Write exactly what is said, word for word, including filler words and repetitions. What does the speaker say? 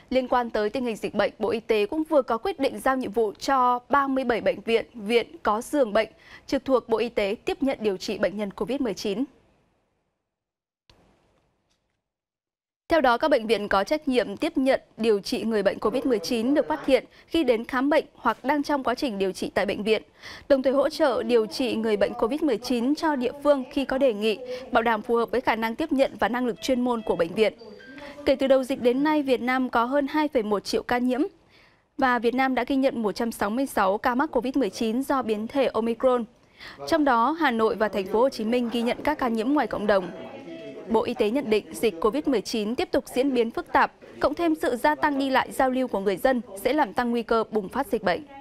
Liên quan tới tình hình dịch bệnh, Bộ Y tế cũng vừa có quyết định giao nhiệm vụ cho ba mươi bảy bệnh viện, viện có giường bệnh trực thuộc Bộ Y tế tiếp nhận điều trị bệnh nhân Covid mười chín. Theo đó, các bệnh viện có trách nhiệm tiếp nhận điều trị người bệnh Covid mười chín được phát hiện khi đến khám bệnh hoặc đang trong quá trình điều trị tại bệnh viện, đồng thời hỗ trợ điều trị người bệnh Covid mười chín cho địa phương khi có đề nghị, bảo đảm phù hợp với khả năng tiếp nhận và năng lực chuyên môn của bệnh viện. Kể từ đầu dịch đến nay, Việt Nam có hơn hai phẩy một triệu ca nhiễm và Việt Nam đã ghi nhận một trăm sáu mươi sáu ca mắc Covid mười chín do biến thể Omicron. Trong đó, Hà Nội và Thành phố Hồ Chí Minh ghi nhận các ca nhiễm ngoài cộng đồng. Bộ Y tế nhận định dịch Covid mười chín tiếp tục diễn biến phức tạp, cộng thêm sự gia tăng đi lại giao lưu của người dân sẽ làm tăng nguy cơ bùng phát dịch bệnh.